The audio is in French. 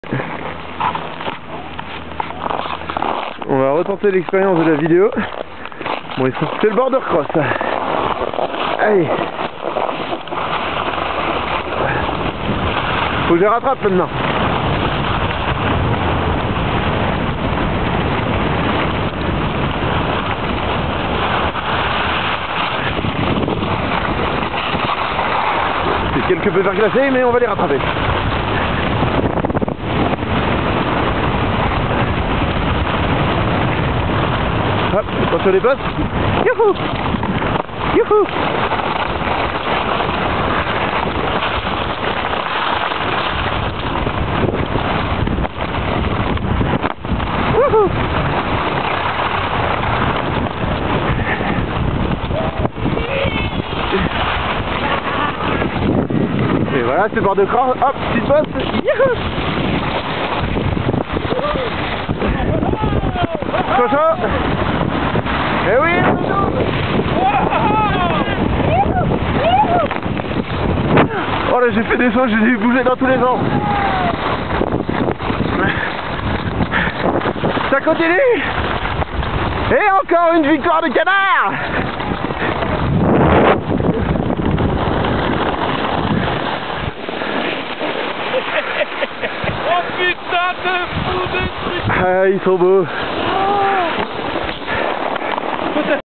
On va retenter l'expérience de la vidéo. Bon, c'est le border cross. Allez. Faut que je les rattrape maintenant. C'est quelque peu verglacé, mais on va les rattraper. Hop, attention les bosses. Youhou! Youhou! Wouhou! Et voilà, c'est le bord de cross. Hop, petite bosse. Youhou! Chaud. Eh oui! Oh là, j'ai fait des sauts, j'ai bougé dans tous les sens. Ça continue! Et encore une victoire de canard! Oh putain de fou de truc! Ah, ils sont beaux.